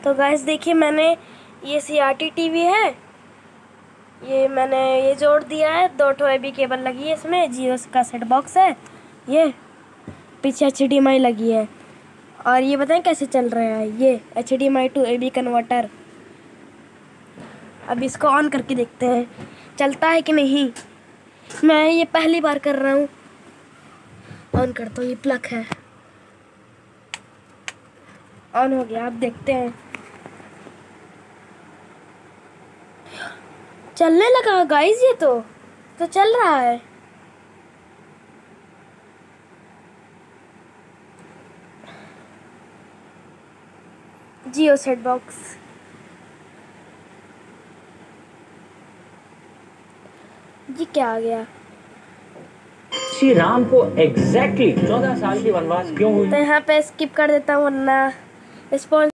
तो गाइस देखिए, मैंने ये CRT टीवी है, ये मैंने ये जोड़ दिया है। 2 AB केबल लगी है इसमें, जियो का सेट बॉक्स है, ये पीछे HDMI लगी है। और ये बताएं कैसे चल रहा है, ये HDMI to AB कन्वर्टर। अब इसको ऑन करके देखते हैं चलता है कि नहीं। मैं ये पहली बार कर रहा हूँ। ऑन करता हूँ, ये प्लग है, ऑन हो गया। अब देखते हैं, चलने लगा गाइस। ये तो चल रहा है। जियो सेट बॉक्स, जी क्या आ गया। श्री राम को एग्जैक्टली 14 साल की वनवास क्यों हुई? तो यहाँ पे स्किप कर देता हूँ, वरना रिस्पॉन्स